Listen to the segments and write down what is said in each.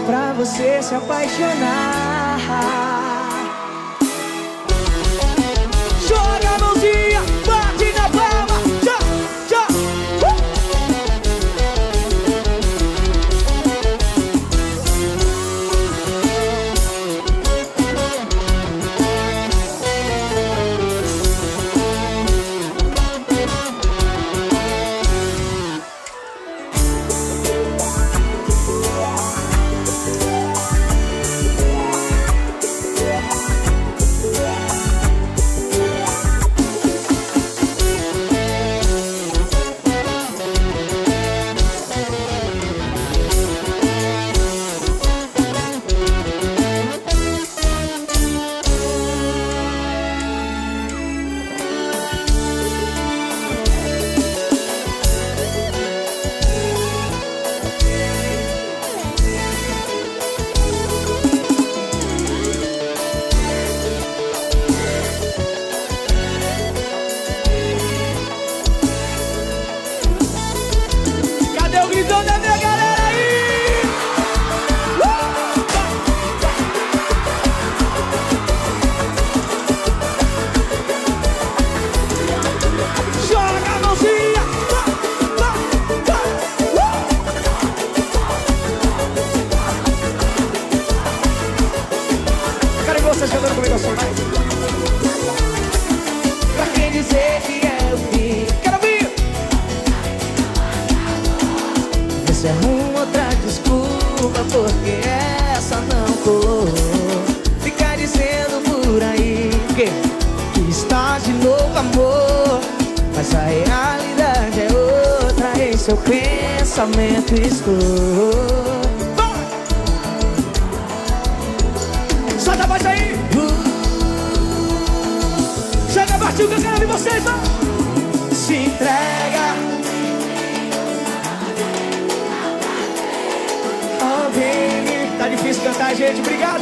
pra você se apaixonar. Joga a mãozinha, bate na palma, tchau, tchau. Vocês cantando comigo assim, vai. Pra quem dizer que é o fim, quero ouvir. Vê se arruma outra desculpa, porque essa não colou. Fica dizendo por aí que está de novo amor, mas a realidade é outra. Em seu pensamento estou. Solta a voz aí! Chega baixinho que eu quero ouvir vocês, ó! Se entrega! Oh, baby! Tá difícil cantar, gente, obrigado!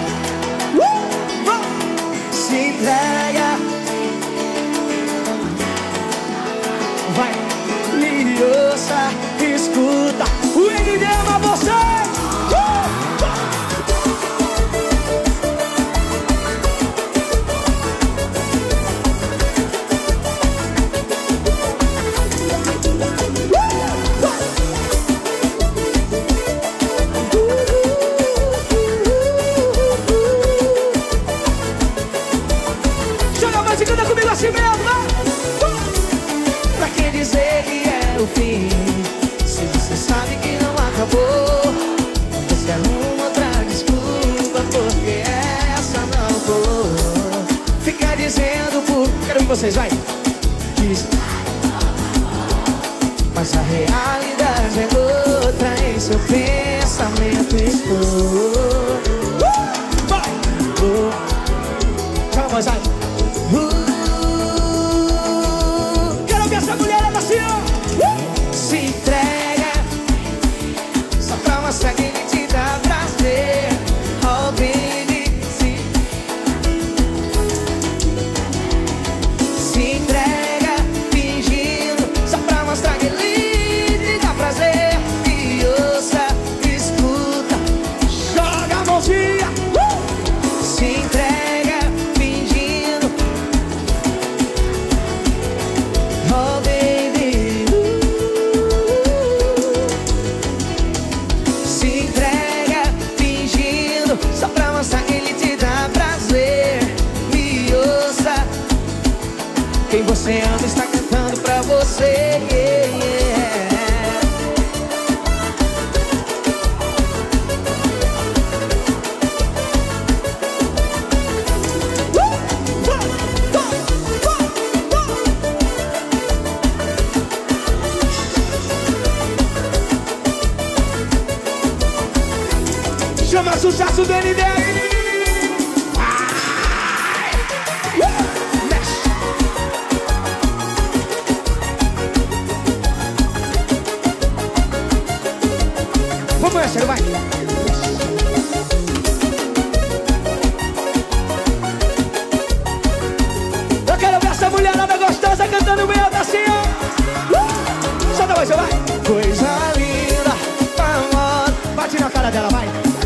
Se entrega! Vai! Me ouça, escuta! O ND ama você! Canta comigo assim mesmo, né? Pra quem dizer que é o fim, se você sabe que não acabou, você arruma outra desculpa, porque essa não colou. Fica dizendo por... Quero ouvir vocês, vai! Mas a realidade é outra, em seu pensamento estou. Vai! Calma, vai! Quero ver essa mulherada assim, ó. Se entrega só pra mostrar que ele te dá prazer. Oh, baby, se entrega fingindo só pra mostrar que ele te dá prazer. E ouça, escuta, joga a mãozinha. Se entrega fingindo. Oh, baby, se entrega fingindo só pra mostrar que ele te dá prazer. Me ouça, quem você ama está cantando pra você, yeah, yeah. Chama sucesso do ND aí! Mexe! Vamos, Mexe, vai! Eu quero ver essa mulherada gostosa cantando meio assim, ó! Solta a voz, vai! Coisa linda, amor, bate na cara dela, vai!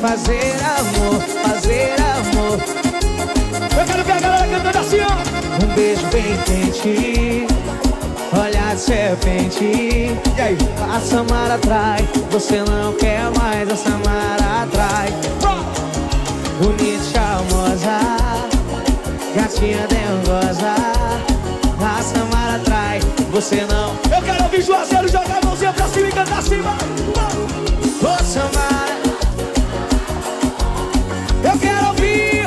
fazer amor, fazer amor. Eu quero ver a galera cantando assim, ó. Um beijo bem quente, olhar de serpente. E aí? A Samara atrai, você não quer mais, a Samara atrai. Bonita, charmosa, gatinha dengosa, a Samara atrai, você não. Eu quero ouvir Juazeiro jogar a mãozinha pra cima e cantar assim, vai. Ô Samara, eu quero ouvir.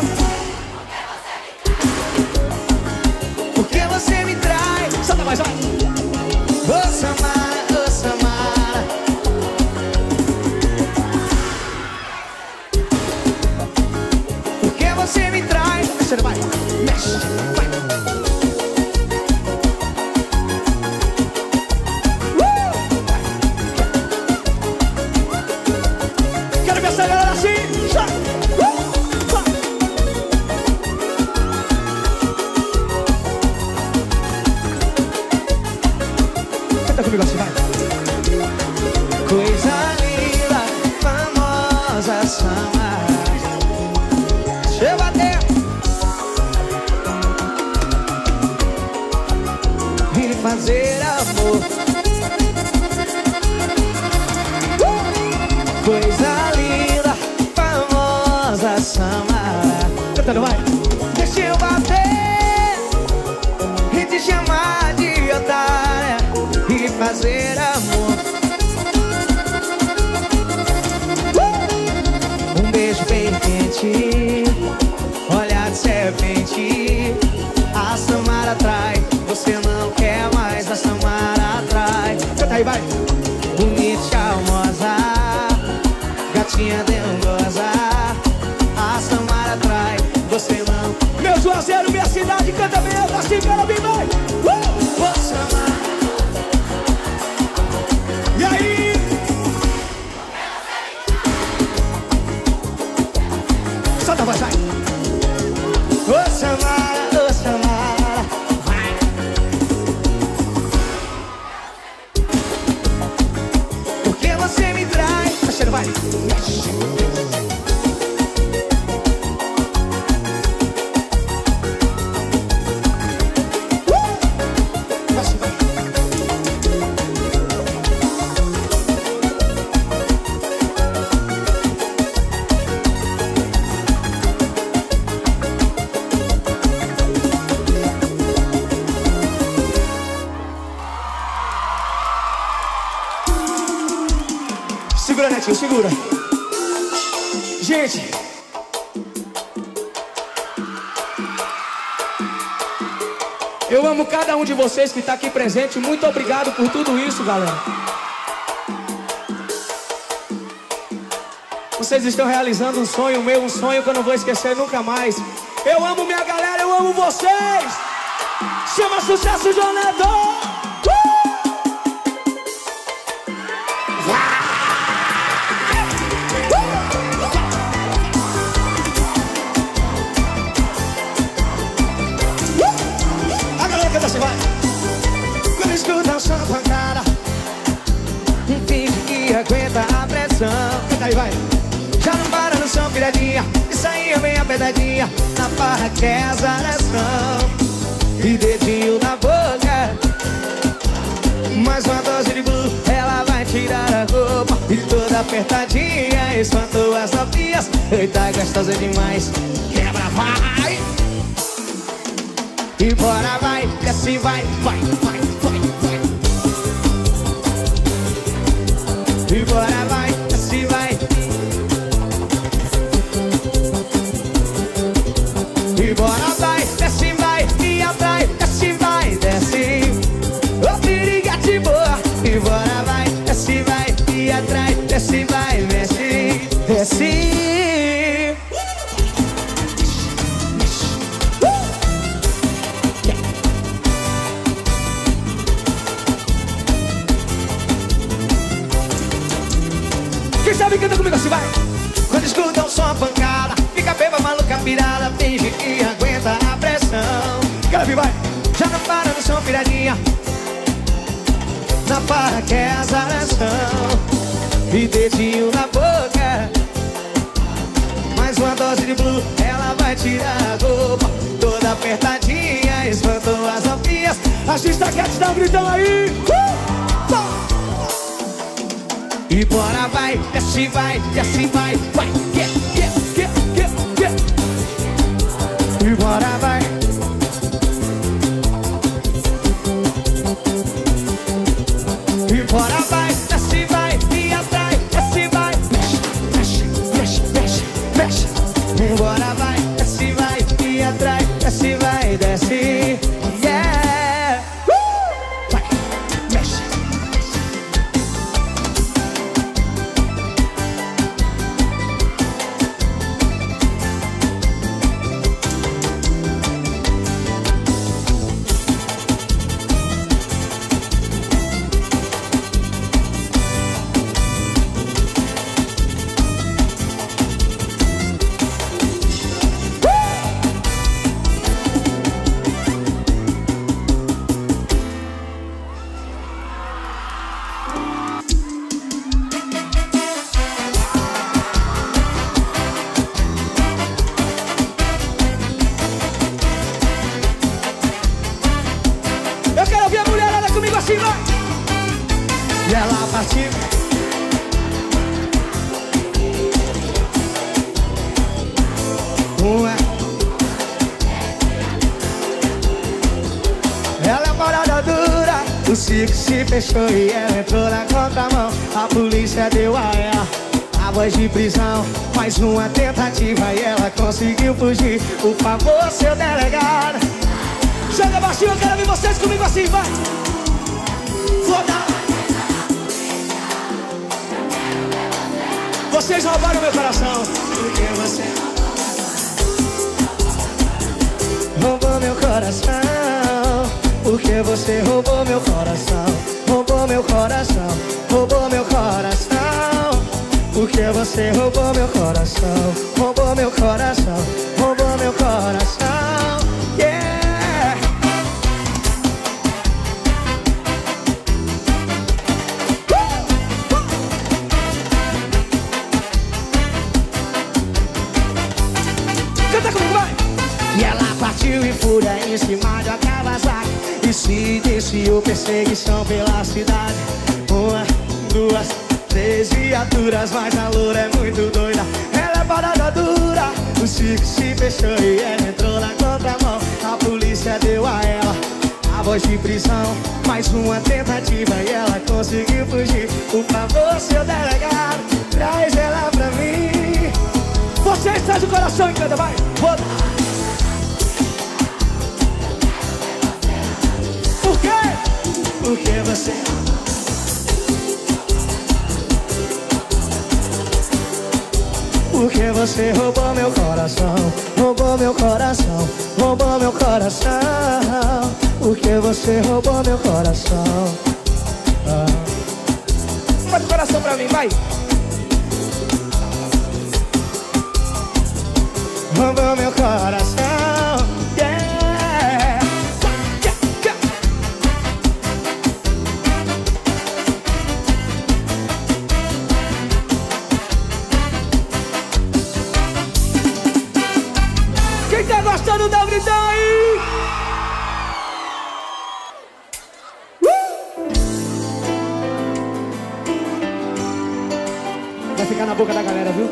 Porque você me trai. Santa mais, vai. Ô Samara, ô Samara. Porque você me trai. Você vai, mexe, vai. Quero ver essa galera assim. Já. Canta comigo assim, vai. Coisa linda, famosa Samara. Deixa eu bater. E fazer amor. Coisa linda, famosa Samara. Cantando, vai. Deixa eu bater e te chamar de otária e fazer amor. Um beijo bem quente, olhar de serpente. A Samara atrai, você não quer mais, a Samara atrai. Canta aí, vai. Bonita, charmosa, gatinha dengosa, a Samara atrai, você não. Meu Juazeiro, minha cidade, canta bem alto assim, quero vir, vai. Ô Samara. E aí? Solta a voz, vai. Ô Samara, vai. Porque você me trai. Parceiro, vai. Segura, Netinho, segura. Gente, eu amo cada um de vocês que está aqui presente. Muito obrigado por tudo isso, galera. Vocês estão realizando um sonho meu, um sonho que eu não vou esquecer nunca mais. Eu amo minha galera, eu amo vocês. Chama Sucesso Jornador. Você vai. Quando escuta sua pancada, finge que aguenta a pressão. Canta aí, vai. Já não para no som, piradinha. Isso aí é bem apertadinha. Na barra que é azaração. E dedinho na boca. Mais uma dose de blue. Ela vai tirar a roupa. E toda apertadinha. Espantou as novinhas. Eita, gostosa demais. Quebra, vai. E bora vai, desce vai, vai, vai, vai, vai. E bora vai, desce vai. E bora vai, desce vai, e atrai, desce vai, desce. Ô piriguete boa. E bora vai, desce vai, e atrai, desce vai, desce, desce. Quem sabe canta comigo assim, vai. Quando escuta um som pancada, fica beba, maluca, pirada, finge que aguenta a pressão. Quero vir, vai. Já não para no som, piradinha. Na barra que é azaração. E dedinho na boca. mais uma dose de blue. Ela vai tirar a roupa toda apertadinha, espantou as novinhas. As destaquetes dá um gritão aí. E bora vai, desce vai, desce vai, vai, get. E bora vai. E bora vai, desce vai, e atrai, desce vai, mexe. E bora vai, desce vai, e atrai, desce vai, desce. Yeah. Vai, mexe. E ela partiu. Ela é parada dura. O circo se fechou e ela entrou na contramão. A polícia deu a ela a voz de prisão. Mais uma tentativa e ela conseguiu fugir. Por favor, seu delegado, joga baixinho, eu quero ver vocês comigo assim, vai. Foda. Vocês roubaram meu coração. Porque você roubou meu coração. Porque você roubou meu coração. Roubou meu coração. Roubou meu coração. Porque você roubou meu coração. Roubou meu coração. Roubou meu coração. Yeah. Canta comigo, vai! E ela partiu em fúria em cima de uma Kawasaki e se iniciou perseguição pela cidade. Uma, duas, três viaturas, mas a loura é muito doida. Ela é parada dura. O circo se fechou e ela entrou na contramão. A polícia deu a ela a voz de prisão. Mais uma tentativa e ela conseguiu fugir. Por favor, seu delegado, traz ela pra mim. Vocês traz o coração e canta, vai! Foda. Por quê? Porque você Porque você roubou meu coração. Roubou meu coração. Roubou meu coração. Porque você roubou meu coração. Faz o coração pra mim, vai! Roubou meu coração. Yeah. Quem tá gostando, dá um gritão aí! Vai ficar na boca da galera, viu?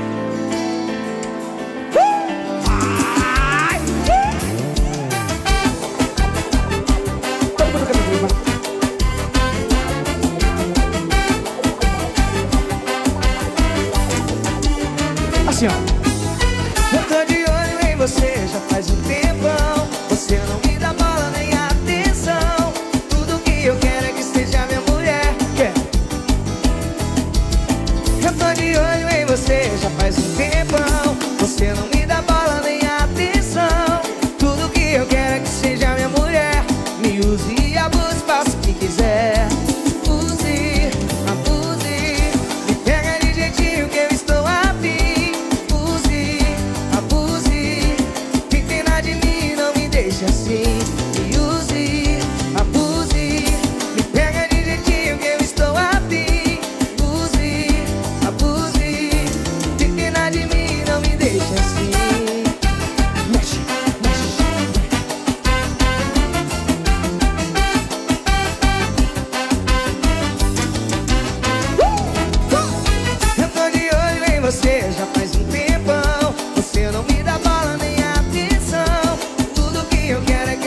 Todo mundo canta comigo, vai. Assim, ó. Eu tô de olho em você já faz um tempão. Você não me dá bola nem atenção. Tudo que eu quero é que seja minha mulher. Quer? Eu tô de olho em você já faz um tempão. Você não me dá bola nem atenção. Tudo que eu quero é que seja minha mulher. Me use e abuse, faça o que quiser. Use, abuse, me pega de jeitinho que eu estou afim. Use, abuse, que pena de mim, não me deixe assim. Me use, abuse, me pega de jeitinho que eu estou afim. Use, abuse, que pena de mim, não me deixe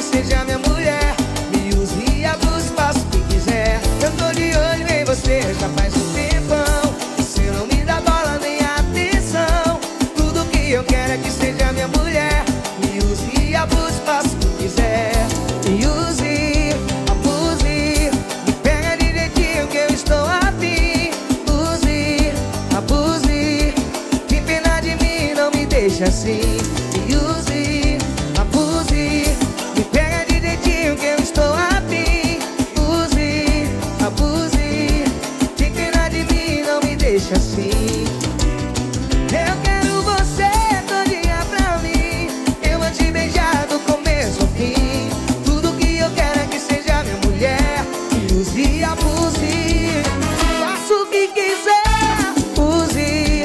que seja minha mulher. Me use e abuse, faça o que quiser. Eu tô de olho em você já faz um tempão. Você não me dá bola nem atenção. Tudo que eu quero é que seja minha mulher. Me use e abuse, faça o que quiser. Me use, abuse, me pega de jeitinho que eu estou afim. Use, abuse, tem pena de mim, não me deixa assim. Me use, abuse, me pega de jeitinho que eu estou afim. Use, abuse, tem pena de mim, não me deixa assim. Eu quero você todo dia pra mim. Eu vou te beijar do começo ao fim. Tudo que eu quero é que seja minha mulher. Me use e abuse, faça o que quiser. Use,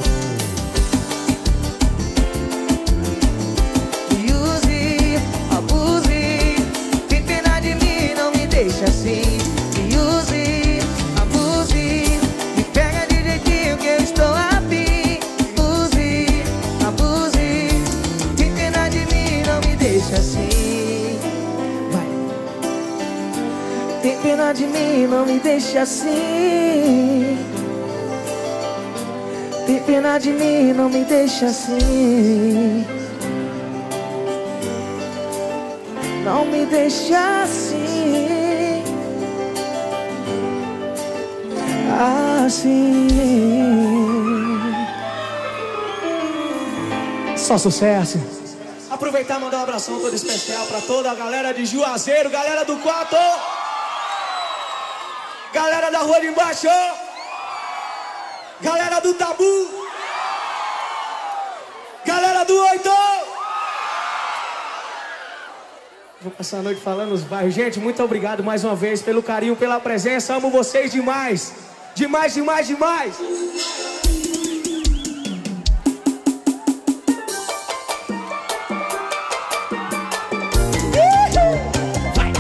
me use, abuse, tem pena de mim, não me deixa assim. Me use, abuse, me pega de jeitinho que eu estou afim. Use, abuse, tem pena de mim, não me deixa assim. Vai. Tem pena de mim, não me deixa assim. Tem pena de mim, não me deixa assim. Não me deixa assim. Assim. Só sucesso. Aproveitar e mandar um abração todo especial pra toda a galera de Juazeiro, galera do 4, galera da rua de embaixo, galera do Tabu, galera do 8. Vou passar a noite falando os bairros. Gente, muito obrigado mais uma vez pelo carinho, pela presença. Amo vocês demais. Demais, demais, demais. Vai.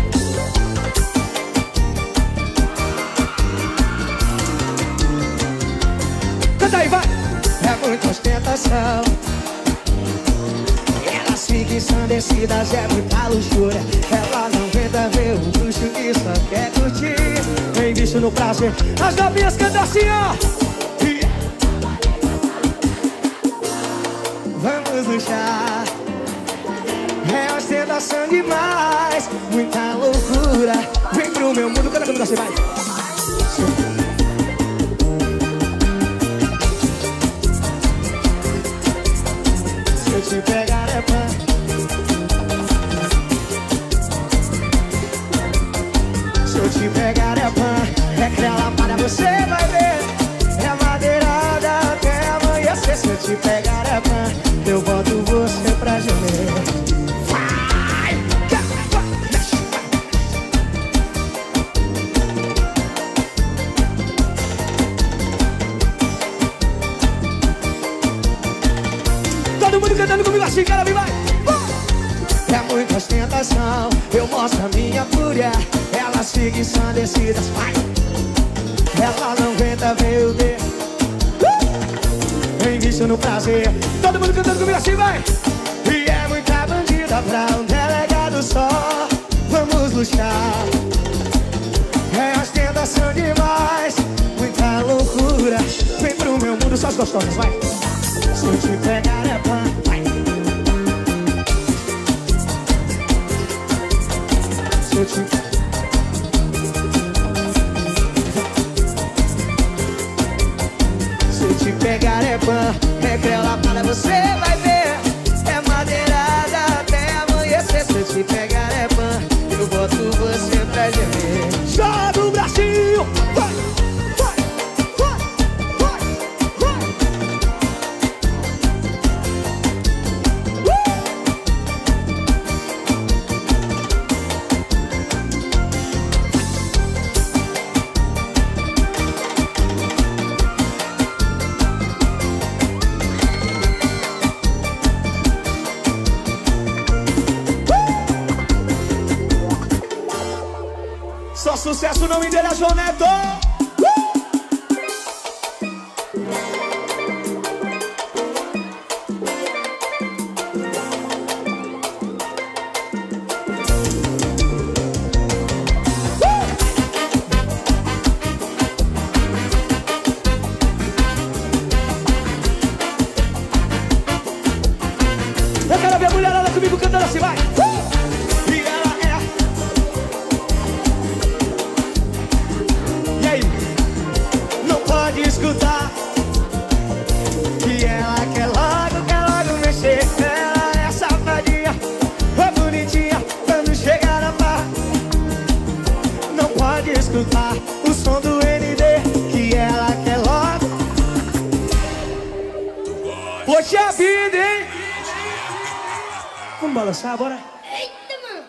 Canta aí, vai. É muita ostentação. Elas ficam ensandecidas, é muita luxúria. Ela não aguenta ver o luxo que só quer curtir. Vem bicho no prazer. As novinhas cantam assim, ó. Vamos luxar. É ostentação demais, muita loucura. Vem pro meu mundo, canta comigo assim, vai. Se eu te pegar é pã. Se eu te pegar é pã. É crela para você vai ver. É madeirada até amanhecer. Se eu te pegar é pã. Eu boto você pra gemer. Todo mundo cantando comigo assim, cara, vai. É muita ostentação, eu mostro a minha fúria. Elas ficam ensandecidas, vai. Ela não aguenta ver o dedo. Vem bicho no prazer. Todo mundo cantando comigo assim, vai. E é muita bandida pra um delegado só. Vamos luxar. É ostentação demais, muita loucura. Vem pro meu mundo, só as gostosas, vai. Se eu te pegar é pã, vai. Se eu te... Se eu te pegar é pã, é crela para você vai ver. É madeirada até amanhecer. Se eu te pegar é pã, eu boto você pra gemer. Joga o bracinho, vai, vai, vai, vai, vai. Só sucesso, o nome dele é João Neto. Vamos balançar, bora? Eita, mano.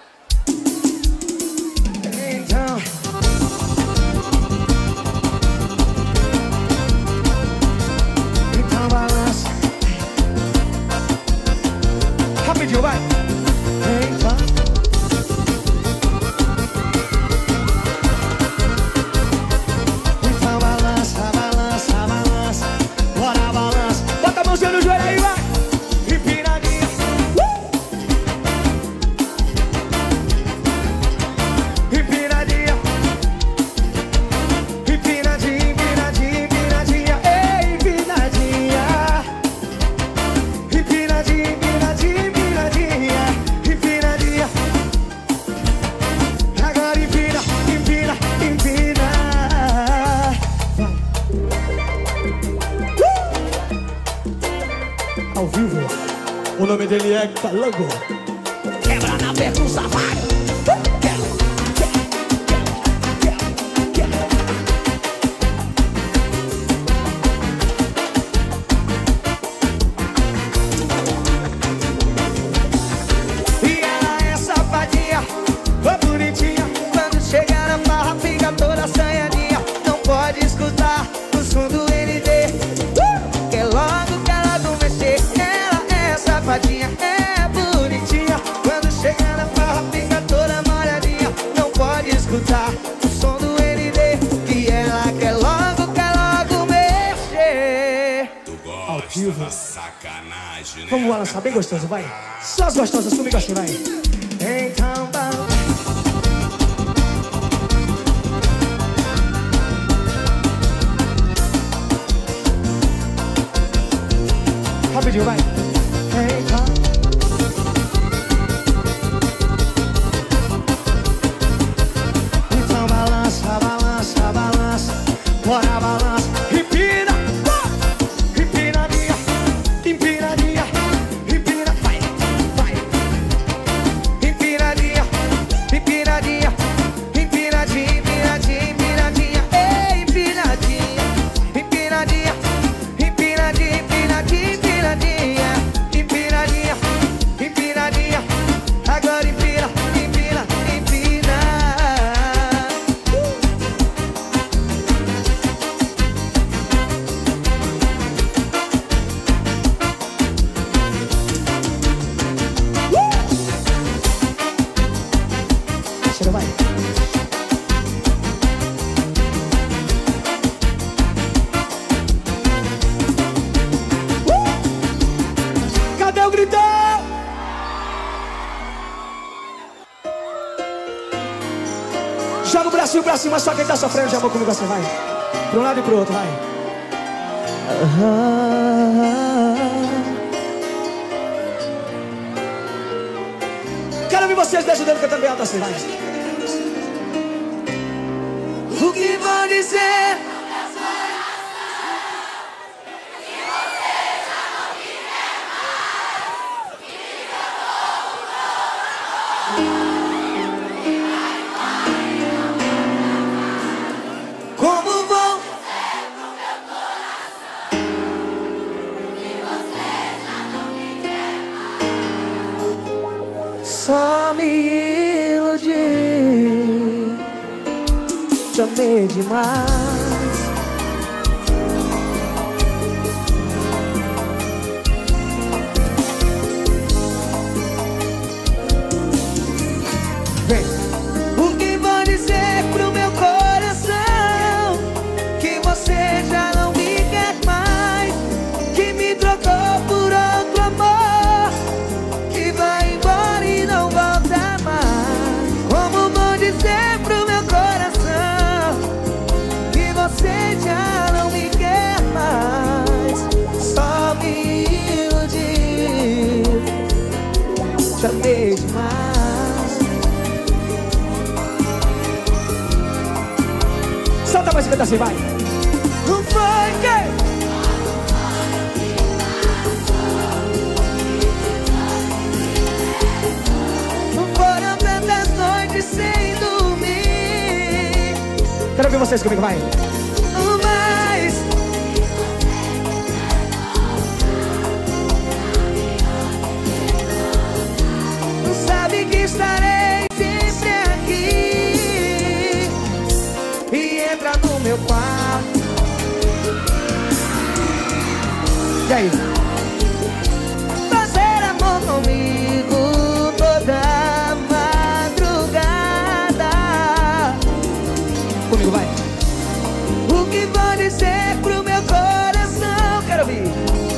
Então balança. Rapidinho, vai. Então balança, balança, balança. Bora, balança. Bota a mãozinha no joelho aí, vai. Empinadinha. Empinadinha. Empinadinha, empinadinha, empinadinha. Ei, empinadinha. Empinadinha, empinadinha, empinadinha. Empinadinha. Agora empina, empina, empina. Ao vivo, o nome dele é Calango. Quebra na percussa, vai. E ela é safadinha, ô bonitinha. Quando chega na barra, fica toda assanhadinha. Não pode escutar o som do ND. Quer logo mexer. Ela é safadinha, é bonitinha. Quando chega na barra, fica toda molhadinha. Não pode escutar o som do ND. Que ela quer logo mexer. Ao vivo. Sacanagem, né? Vamos balançar bem gostoso, vai. Só as gostosas comigo assim, vai. Então balança. Rapidinho, vai. Então balança, balança, balança. Bora, balança. Empina. Empinadinha. Empinadinha. Empina. Vai, vai. Empinadinha. Empinadinha. Empinadinha, empinadinha, empinadinha. Ei, empinadinha. Empinadinha. Empinadinha, empinadinha, empinadinha. Empinadinha. Empinadinha. Agora empina, empina, empina. Chega, vai. Cadê o gritão? Joga o bracinho pra cima, só quem tá sofrendo de amor comigo assim, vai. Pra um lado e pro outro, vai. Quero ver vocês me ajudando cantando bem alto assim, vai. O que vou dizer? Como vou? Só me iludi. Te amei demais. Vem. O que vou dizer pro meu coração? Que você já não me quer mais. Que me trocou por outro amor. Que vai embora e não volta mais. Como vou dizer pro meu coração? Que você já não me quer mais. Só me iludi. Te amei demais. Solta mais um pedacinho, vai. Não foi que... Foram tantas noites sem dormir. Quero ver vocês comigo, vai. Mas... estarei sempre aqui. E entra no meu quarto. E aí? Fazer amor comigo toda madrugada. Comigo, vai. O que vou dizer pro meu coração? Quero ouvir.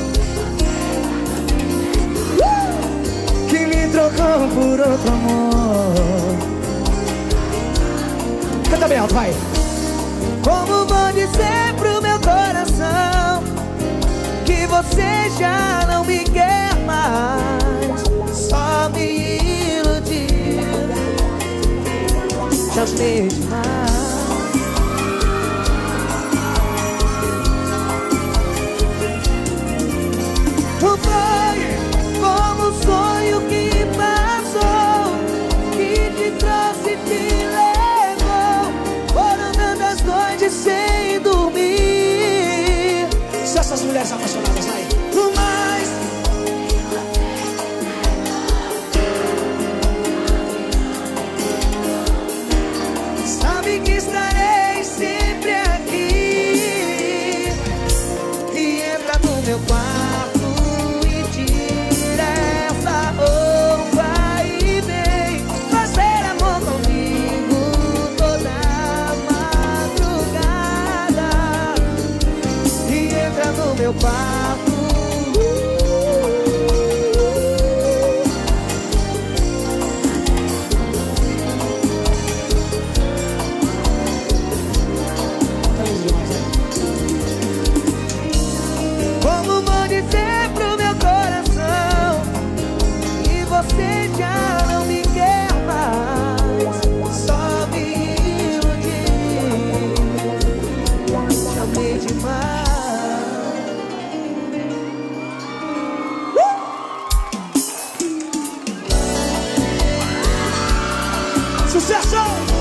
Que me trocou por outro amor. Canta bem alto, vai. Como vou dizer pro meu coração que você já não me quer mais? Só me iludiu. Já sei demais. Não foi como um sonho que passou, que te trouxe e te levou. Foram tantas noites sem dormir. Se essas mulheres apaixonadas, vai. Mas sabe que estarei sempre aqui. E entra no meu quarto e tira essa roupa e vem fazer amor comigo toda madrugada. E entra no meu quarto. Como vou dizer pro meu coração que você já não me quer mais? Só me iludiu. Chamei demais. Sucesso!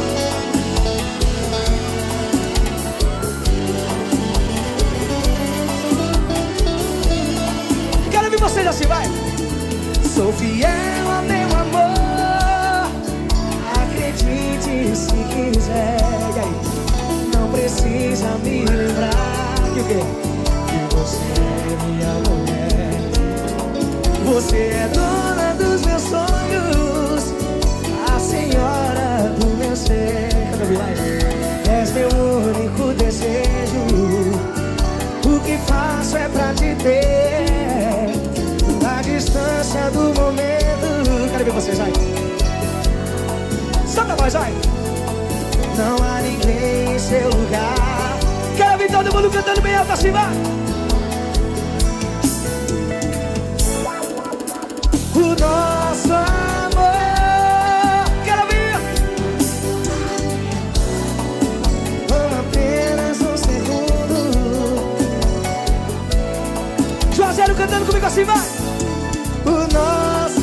Quero ouvir vocês assim, vai. Sou fiel ao meu amor. Acredite se quiser. E aí? Não precisa me lembrar Que o quê? que você é minha mulher. Você é dona dos meus sonhos, a senhora do meu ser. Quero ouvir, vai. És meu único desejo. O que faço é pra te ter, na distância do momento. Quero ver vocês, vai. Solta a voz, vai. Não há ninguém em seu lugar. Quero ouvir todo mundo cantando bem alto assim, vai. O nosso amor. Quero ouvir. Vamos apenas um segundo. Juazeiro cantando comigo assim, vai. O nosso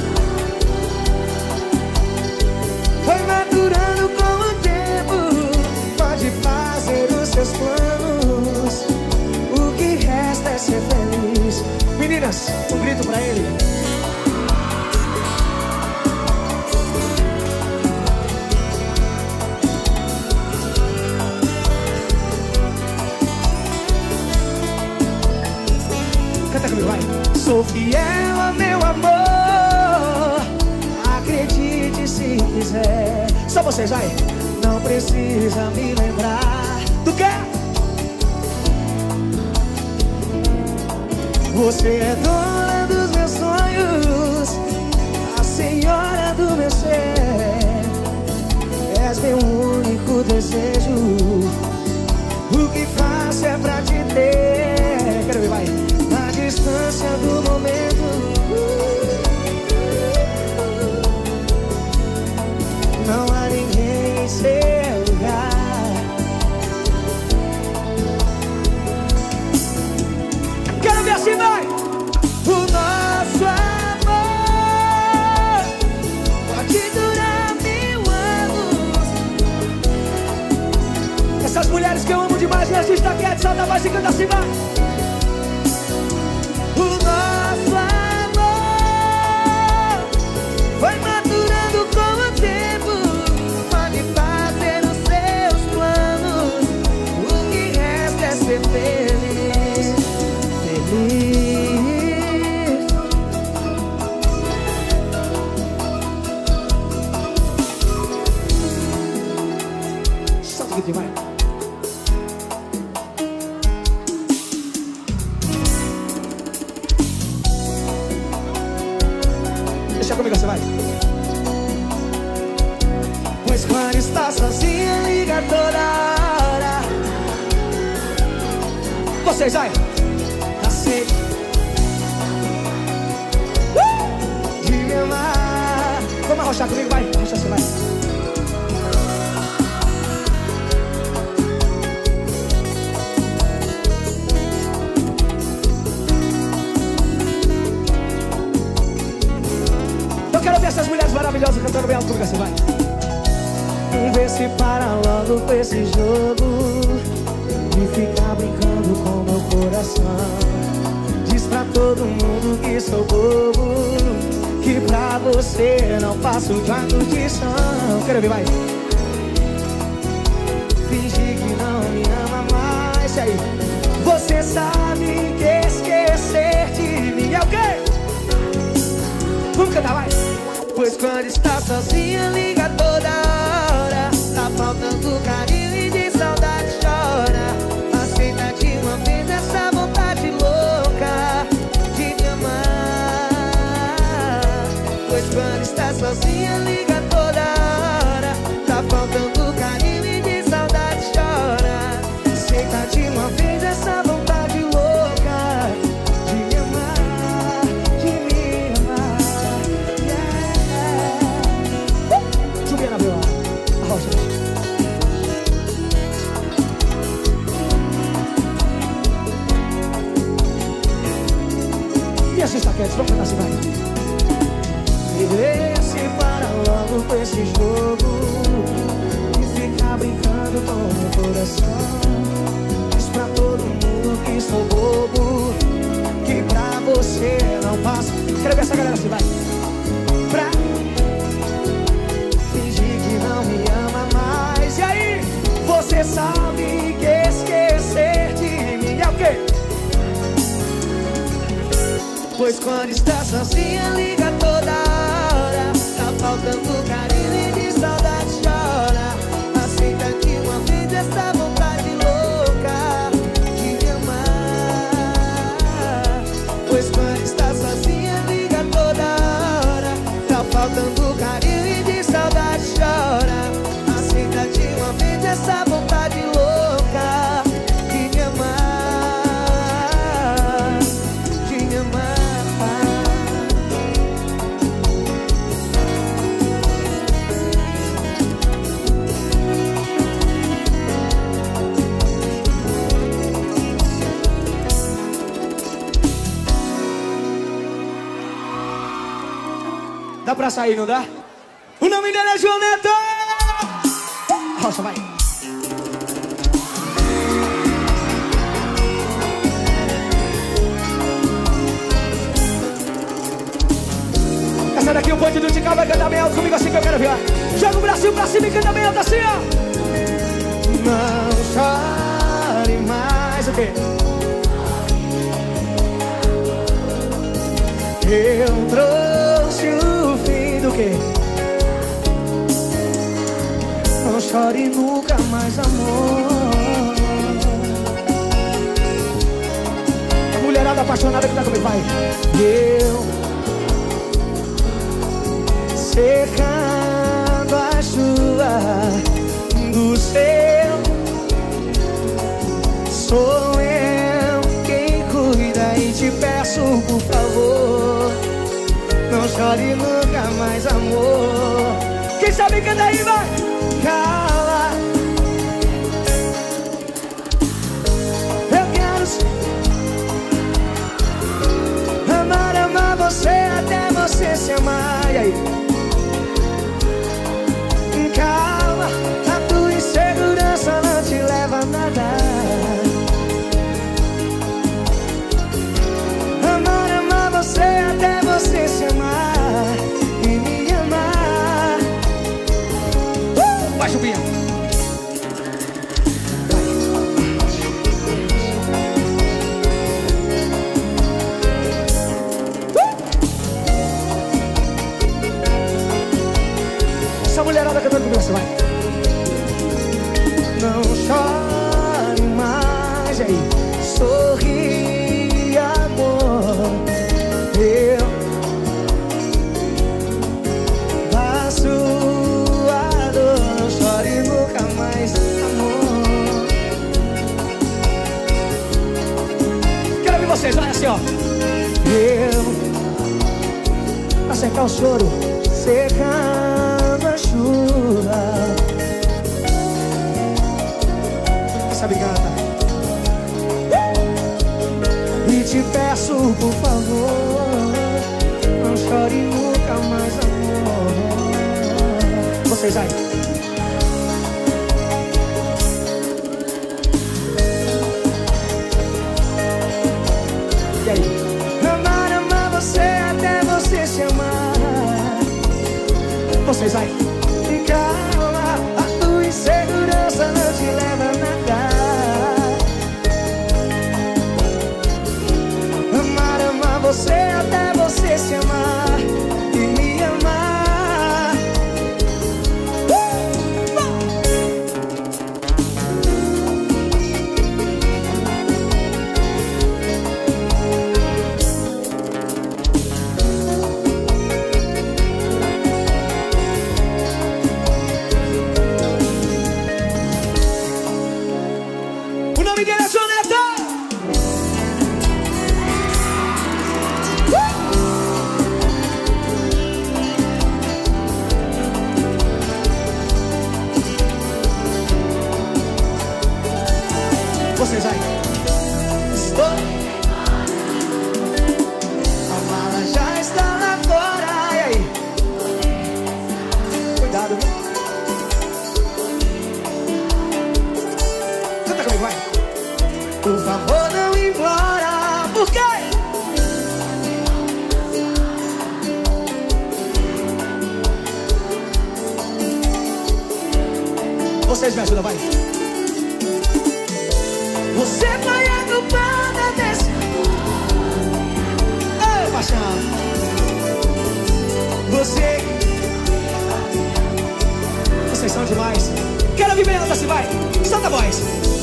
foi madurando com o tempo. Pode fazer os seus planos. O que resta é ser feliz. Meninas, um grito pra ele. Canta comigo, vai. Sou fiel ao meu amor. Acredite se quiser. Só vocês, vai. Não precisa me lembrar Do quê? Você é dona dos meus sonhos, a senhora do meu ser. És meu único desejo. O que faço é pra te ter. Quero ver, vai. Na distância do momento. Não há ninguém em seu lugar. Quero ver assim, vai. O nosso amor pode durar 1000 anos. Essas mulheres que eu amo demais, e a gente tá quieto, solta a voz e canta assim, vai. O nosso amor foi madurando com seguinte, vai. Deixa comigo, você vai. Pois quando está sozinha, liga toda hora. Vocês, vai. Aceita de me amar. Vamos arrochar comigo, vai. Arrochar, você vai. Eu quero ver essas mulheres maravilhosas cantando bem alto comigo, você vai. Vê se para logo com esse jogo de ficar brincando com meu coração. Diz pra todo mundo que sou bobo, que pra você não faço de uma condição. Quero ver, vai. Fingir que não me ama mais. E aí? Você sabe que esquecer de mim é o quê? Vamos cantar, vai. Pois quando está sozinha, liga toda hora. Tá faltando carinho e de saudade chora. Aceita de uma vez essa vontade louca de me amar. Pois quando está sozinha, liga toda hora. Tá faltando carinho e de saudade chora. Aceita de uma vez essa vontade louca de me amar, de me amar. Subir na viola. Arrocha. E as estaquetes, vamos cantar assim, vai. Se para logo com esse jogo e ficar brincando com meu coração. Diz pra todo mundo que sou bobo, que pra você não passo. Quero ver essa galera assim, vai. Pra fingir que não me ama mais. E aí? Você sabe que esquecer de mim é o quê? Pois quando está sozinha, liga toda hora. Tá faltando carinho e de saudade chora. Aceita de uma vez essa vontade louca de me amar. Pois quando está sozinha, liga toda hora. Tá faltando carinho e de saudade chora. Aceita de uma vez essa vontade louca de me amar, de me amar. Dá pra sair, não dá? O nome dele é João Neto! Rocha, vai. Essa daqui o ponte do Ticá vai cantar bem alto comigo assim que eu quero ver. Joga o bracinho pra cima e canta bem alto assim, ó. Não chore mais. O quê? Eu trouxe o fim do quê? Não chore nunca mais, amor. A mulherada apaixonada que tá comigo, vai. Eu secando a chuva do céu. Sou eu quem cuida e te peço, por favor, não chore nunca mais, amor. Quem sabe canta aí, vai. Cala. Eu quero amar você até você se amar. E aí? Calma, a tua insegurança não te leva a nada. Amar você até você se amar e me amar. Vai, Chupinha. Essa mulherada cantando comigo, você vai. Não aí? Sorri, amor. Eu da sua dor, não chore nunca mais, amor. Quero ouvir vocês, olha assim, ó. Eu pra secar o choro, secando a chuva. Sabe canta. E te peço, por favor, não chore nunca mais, amor. Vocês aí. E aí? Amar você até você se amar. Vocês aí. E calma, a tua insegurança não te leva a nada. Amar você até você se amar e me amar. O nome dele é Joneta. Vocês aí. Estou. A mala já está lá fora. E aí? Cuidado, viu? Canta comigo, vai. Por favor, não implora. Por quê? Vocês me ajudam, vai. Você foi a culpada desse amor. Ei, paixão. Vocês são demais. Quero ouvir bem alto assim, vai. Solta a voz.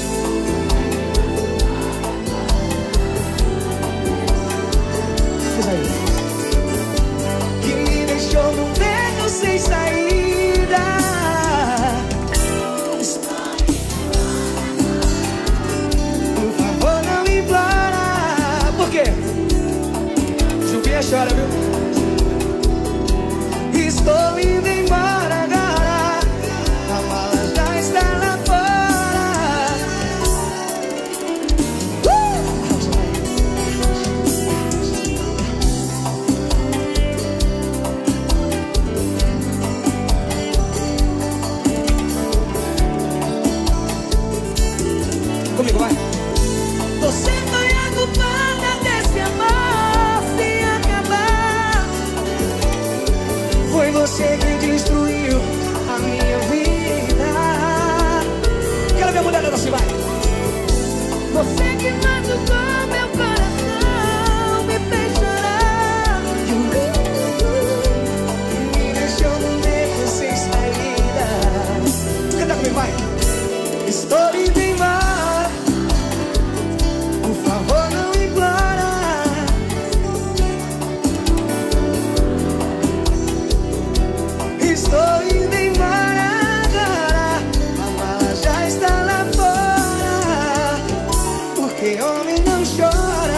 Diz aí. Que me deixou num beco sem saída. Por quê? Chuvinha chora, viu? Estou indo embora agora. A mala já está lá fora. Comigo, vai. Você foi a culpada desse amor se acabar. Foi você que destruiu a minha vida. Quero ver a mulher dando assim, vai. Você que machucou meu coração, me fez chorar e me deixou no meio sem saída. Canta comigo, vai. Estou indo embora. Por favor, não implora. Estou indo embora agora. A mala já está lá fora. Porque homem não chora.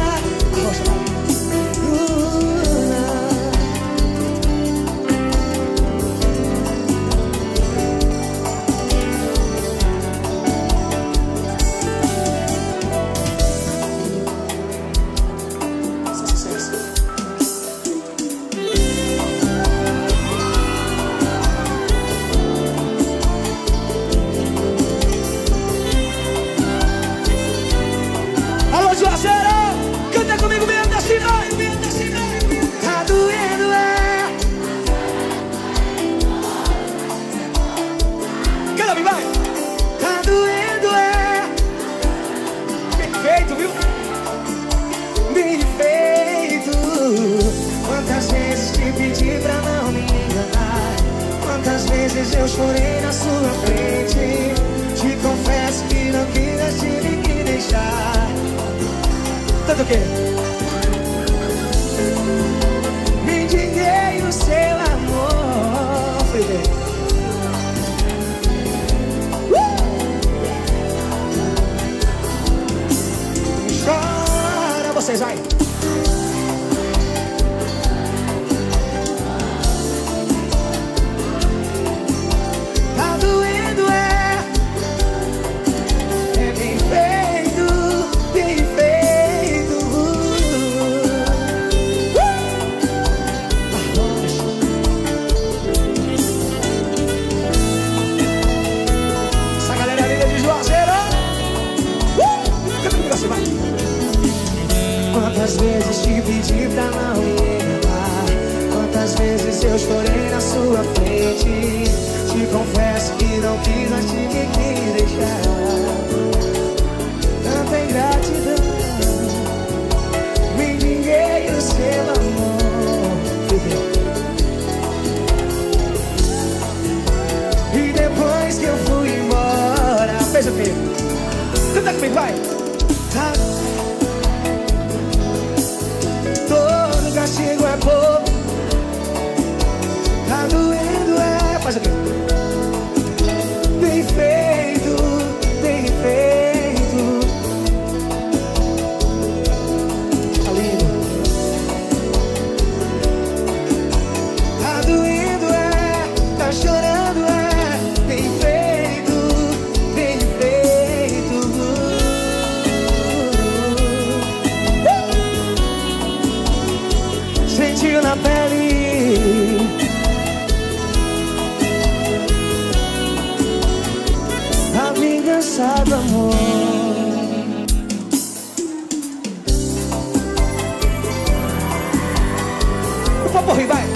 vezes eu chorei na sua frente. Te confesso que não quis te deixar. Tanto que me indignei no seu amor. Foi bem. Chora vocês, vai. Tá doendo, é bem feito, bem feito. Essa galera linda de Juazeiro. Canta comigo assim, vai. Quantas vezes te pedi pra não me enganar, quantas vezes eu chorei na sua frente. Te confesso que não quis, mas tive que deixar. Tanta ingratidão, me vinguei no seu amor. E depois que eu fui embora, fez o quê? Canta comigo, vai. Todo castigo é pouco. Tá doendo, faz o quê? Bem feito, bem feito. Tá lindo. Tá doendo, tá chorando, bem feito, bem feito. Sentiu na pele a vingança do amor. O papo ri, vai.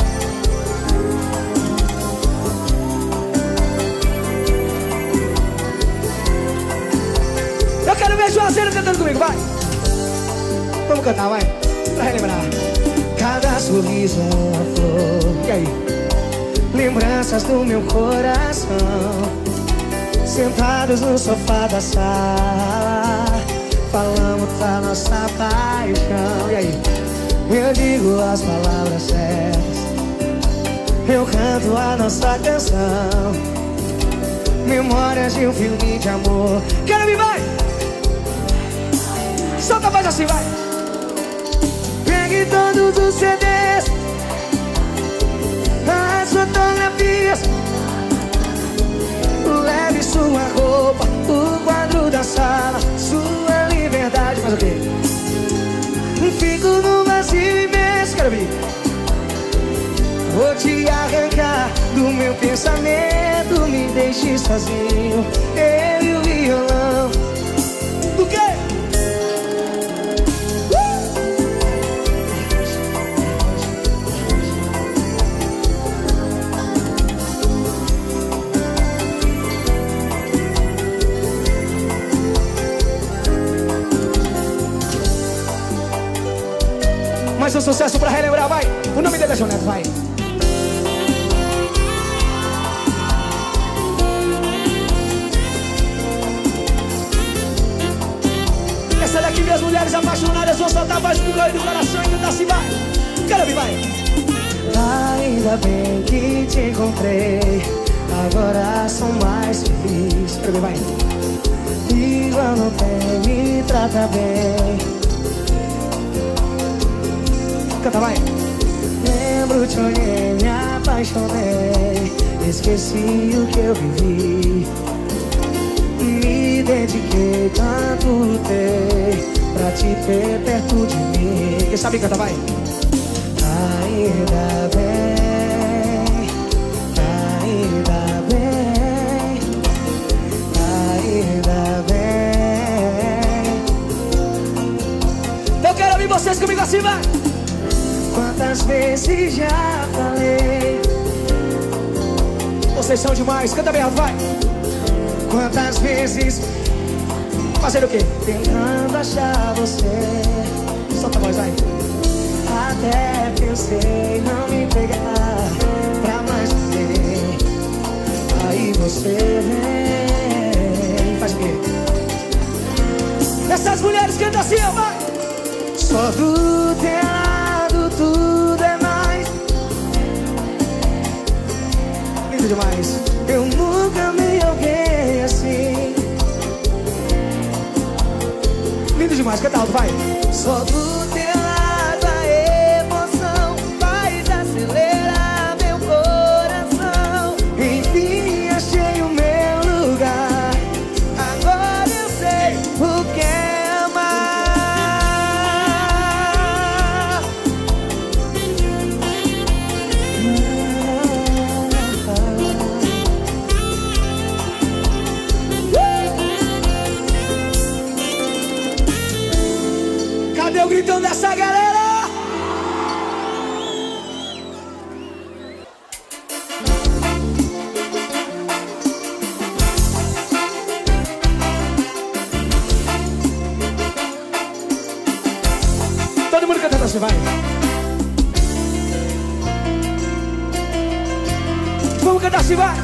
Eu quero ver Juazeiro cantando comigo, vai. Vamos cantar, vai. Pra relembrar. Cada sorriso é uma flor. E aí? Lembranças do meu coração, sentados no sofá da sala, falamos da nossa paixão. E aí? Eu digo as palavras certas, eu canto a nossa canção, memórias de um filme de amor. Quero me vai! Solta a voz assim, vai! Pegue todos os CDs, as fotografias, leve sua roupa, o quadro da sala, sua liberdade. Mas o quê? Fico no vazio imenso, quero vir. Vou te arrancar do meu pensamento, me deixe sozinho, eu e o violão. Do quê? Mais um sucesso pra relembrar, vai. O nome dele é João Neto, vai. Essa daqui, minhas mulheres apaixonadas vão soltar a voz do doido do coração e cantar assim, vai. Quero ouvir, vai. Ainda bem que te encontrei, agora sou mais feliz. Quero ouvir, vai. E quando tem, me trata bem. Canta, vai. Lembro, te olhei, me apaixonei, esqueci o que eu vivi, me dediquei, tanto lutei pra te ter perto de mim. Quem sabe canta, vai. Ainda bem, ainda bem, ainda bem. Eu quero ouvir vocês comigo assim, vai. Quantas vezes já falei, vocês são demais, canta bem alto, vai. Quantas vezes, fazendo o quê? Tentando achar você. Solta a voz, vai. Até pensei não me pegar pra mais ver. Aí você vem, faz o quê? Essa as mulheres cantam assim, ó, vai. Só do teu lado tudo é mais. Lindo demais. Eu nunca amei alguém assim. Lindo demais, canta alto, vai. Só do teu lado a emoção faz acelerar meu coração. Enfim achei o meu lugar. Agora eu sei o que é amar. Cadê o gritão dessa galera? Todo mundo cantando assim, vai. Vamos cantar assim, vai.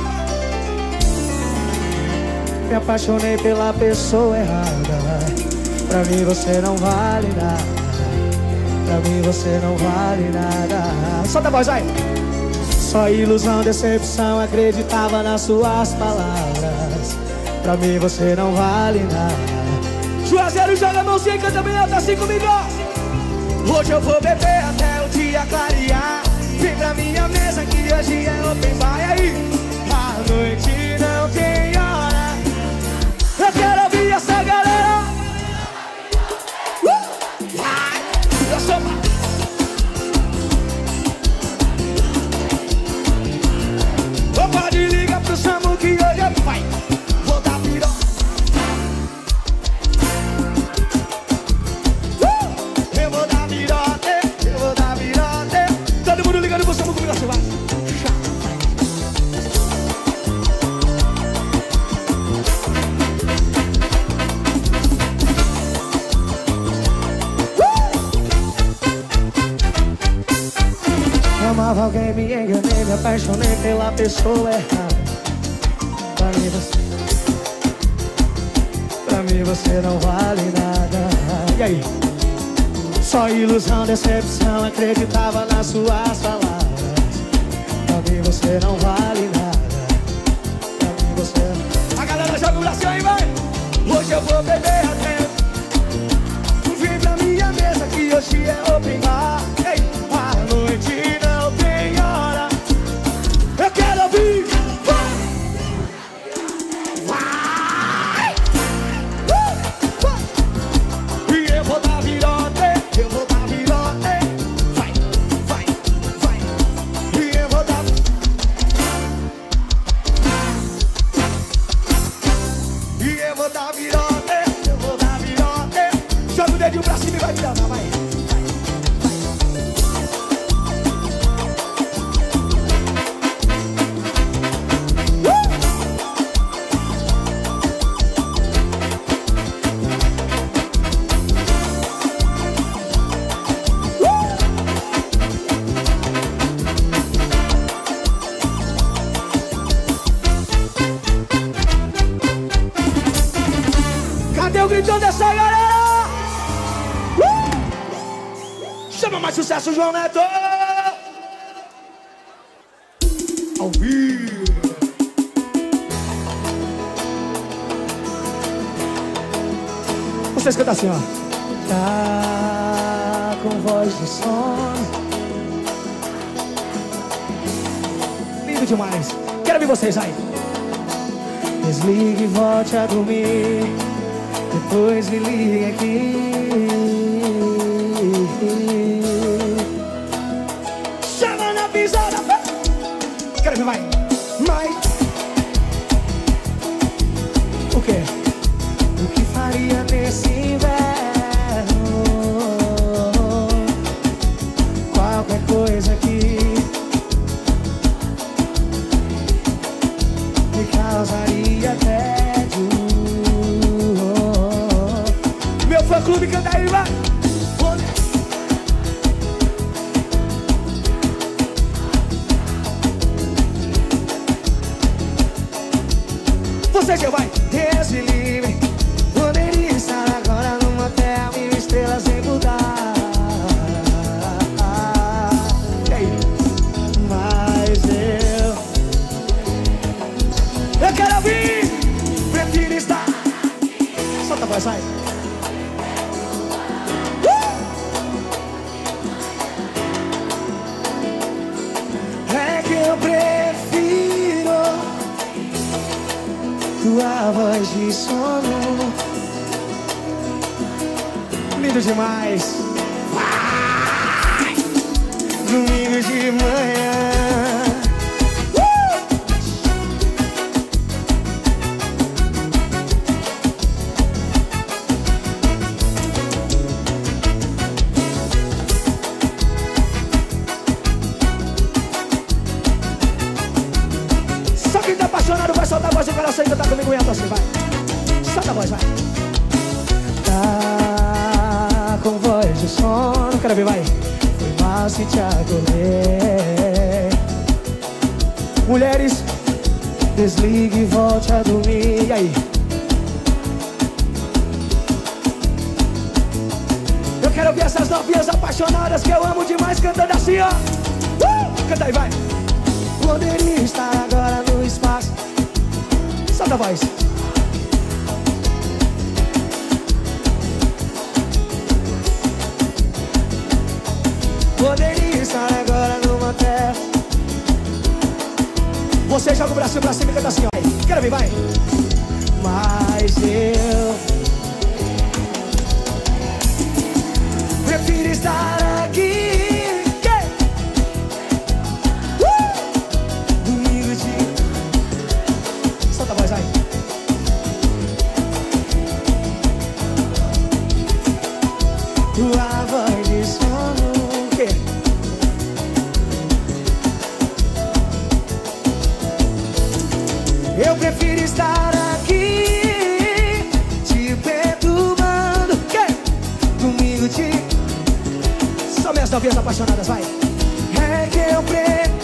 Me apaixonei pela pessoa errada. Pra mim você não vale nada. Pra mim você não vale nada. Solta a voz, vai. Só ilusão, decepção, acreditava nas suas palavras. Pra mim você não vale nada. Juazeiro, joga a mãozinha e canta bem alto assim comigo. Hoje eu vou beber até o dia clarear. Vem pra minha mesa que hoje é open bar. E aí? A noite não tem hora. Eu quero ouvir essa galera. Eu sou... Pode ligar pro Samu que hoje é pai. Vou dar piroca. Eu vou dar piroca. Eu vou dar piroca. Todo mundo ligando pro Samu comigo assim, vai. Amava alguém, me enganei, me apaixonei pela pessoa errada. Pra mim você não vale nada. E aí? Só ilusão, decepção, acreditava nas suas palavras. Pra mim você não vale nada. Pra mim você... A galera joga o braço aí, vai! Hoje eu vou beber até. Vem pra minha mesa que hoje é open bar. Ei, a noite não tem hora. Eu quero ouvir. Vai! E eu vou dar virote. Eu vou dar virote. Vai, vai, vai. E eu vou dar. E eu vou dar virote. Eu vou dar virote. Joga o dedinho pra cima e vai virando, vai. Cadê o gritão dessa galera? Chama mais sucesso, João Neto! Ao vivo! Vocês cantam assim, ó. Tá com voz de sono. Lindo demais. Quero ver vocês aí. Desligue e volte a dormir. Depois me liga aqui. Chama na pisada. Quero ver, vai. Mas o quê? O que faria nesse inverno? Qualquer coisa que me causaria tédio. Meu fã-clube canta aí, vai. Você já vai. Deus me livre, poderia estar agora voz, vai. É que eu prefiro tua voz de sono. Lindo demais. Vai! Domingo de manhã. Só quem tá apaixonado vai soltar a voz do coração e cantar comigo em alto assim, vai. Solta a voz, vai. Tá com voz de sono, quero ver, vai. Foi mal se te acordei. Mulheres, desligue e volte a dormir. E aí? Eu quero ouvir essas novinhas apaixonadas que eu amo demais cantando assim, ó. Canta aí, vai. Poderia estar agora no espaço. Solta a voz. Poderia estar agora numa terra. Você joga o bracinho pra cima e canta assim, ó. Quero ver, vai. Mas eu prefiro estar aqui. Domingo de... Solta a voz, vai. Tua voz de sono. Eu prefiro estar aqui te perturbando. Domingo de... Só minhas novinhas apaixonadas, vai. É que eu prefiro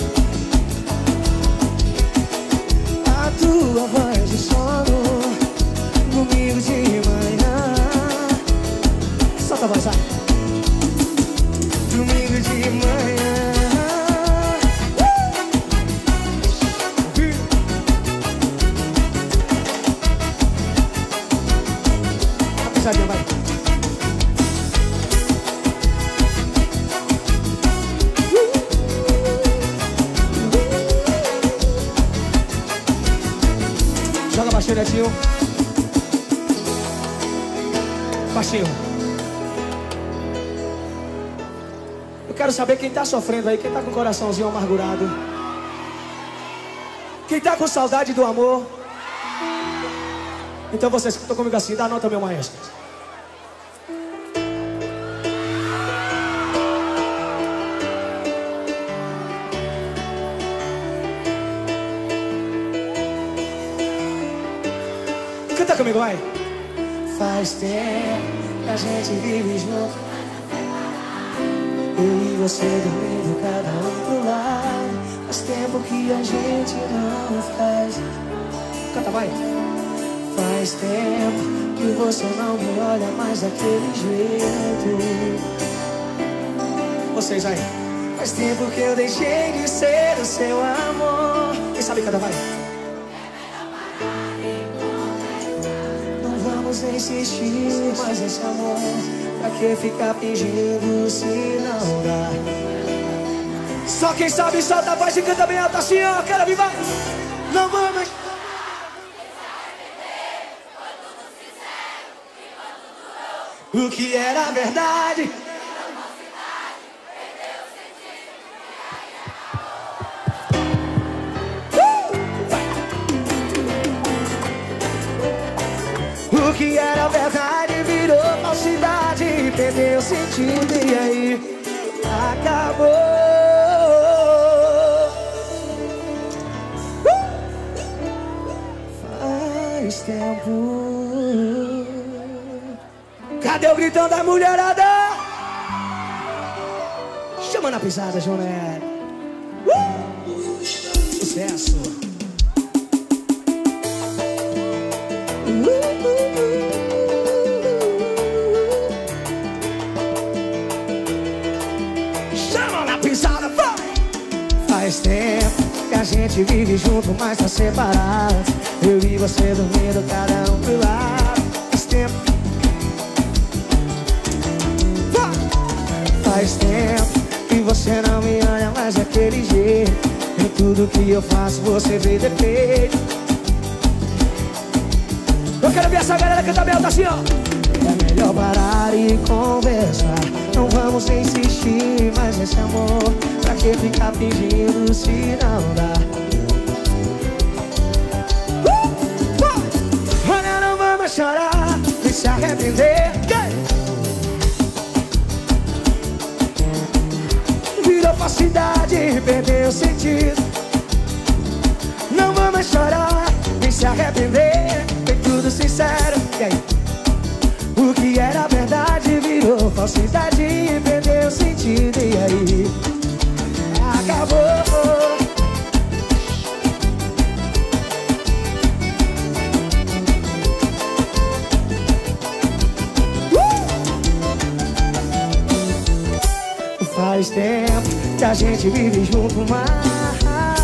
a tua voz de sono. Domingo de manhã. Solta a voz, vai. Domingo de manhã. Vai. Joga baixinho, Netinho. Baixinho. Eu quero saber quem tá sofrendo aí, quem tá com o coraçãozinho amargurado, quem tá com saudade do amor. Então vocês que estão comigo assim, dá nota, meu maestro. Canta comigo, vai. Faz tempo que a gente vive junto, eu e você dormindo cada um pro lado. Faz tempo que a gente não faz. Canta, vai. Faz tempo que você não me olha mais daquele jeito. Vocês aí. Faz tempo que eu deixei de ser o seu amor. Quem sabe cantar, vai. Não vamos insistir mais nesse amor. Pra que ficar fingindo se não dá? Só quem sabe solta a voz e canta bem alto assim, ó. Quero vir, vai. Não vamos... O que era verdade. O que era verdade virou falsidade, perdeu sentido e aí acabou. Faz tempo. Cadê o gritão da mulherada? Chama na pisada, Joné. Sucesso. Chama na pisada, vai! Faz tempo que a gente vive junto, mas tá separado. Eu e você dormindo, cada um pro lado. Faz tempo Faz tempo que você não me olha mais daquele jeito. Em tudo que eu faço você vê defeito. Eu quero ver essa galera cantar bem alto assim, ó. É melhor parar e conversar. Não vamos insistir mais nesse amor. Pra que ficar fingindo se não dá? Olha, não vamos chorar e se arrepender. Virou falsidade e perdeu o sentido. Não vamos chorar nem se arrepender. Foi tudo sincero. E aí? O que era verdade virou falsidade e perdeu o sentido. E aí? Acabou. Faz tempo que a gente vive junto mais.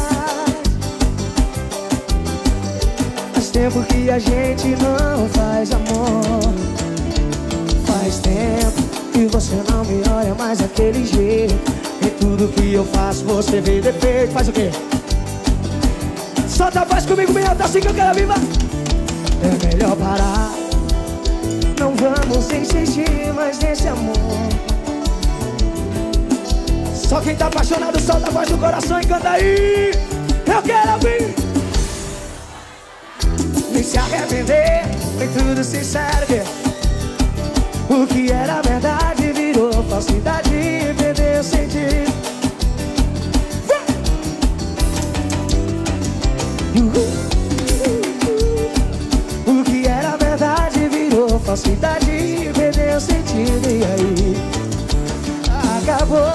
Faz tempo que a gente não faz amor. Faz tempo que você não me olha mais daquele jeito. Em tudo que eu faço você vê defeito. Faz o quê? Solta a voz comigo, bem alto assim que eu quero viva. É melhor parar. Não vamos insistir mais nesse amor. Só quem tá apaixonado solta a voz do coração e canta aí. Eu quero ouvir. Nem se arrepender, foi tudo sincero. O que era verdade virou falsidade e perdeu o sentido. O que era verdade virou falsidade e perdeu o sentido. E aí? Acabou.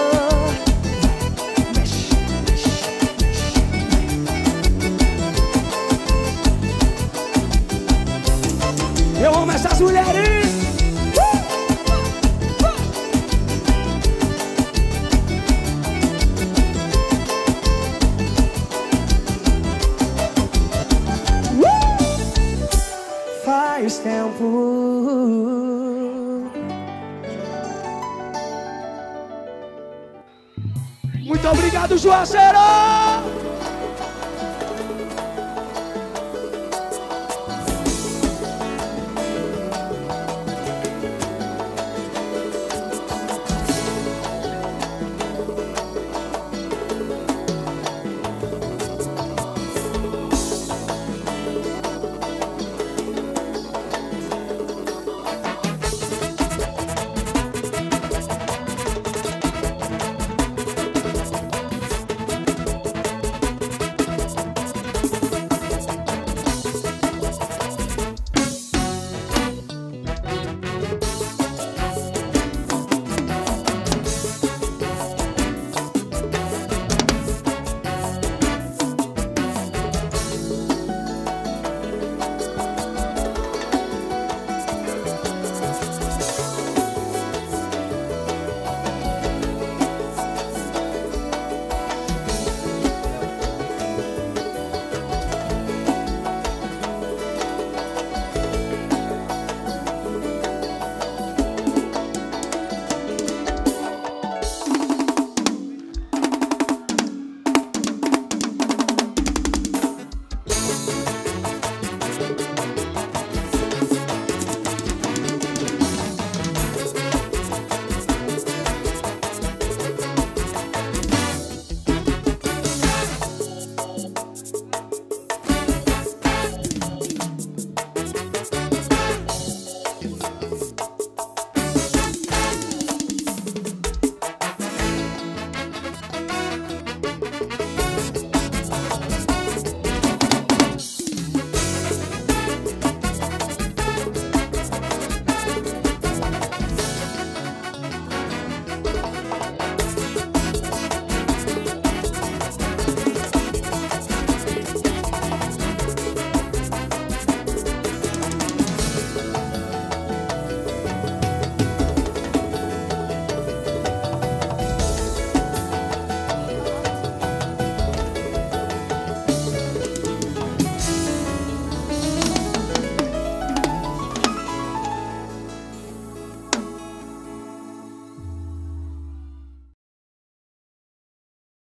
Eu amo essas mulheres. Faz tempo. Muito obrigado, Juazeiro.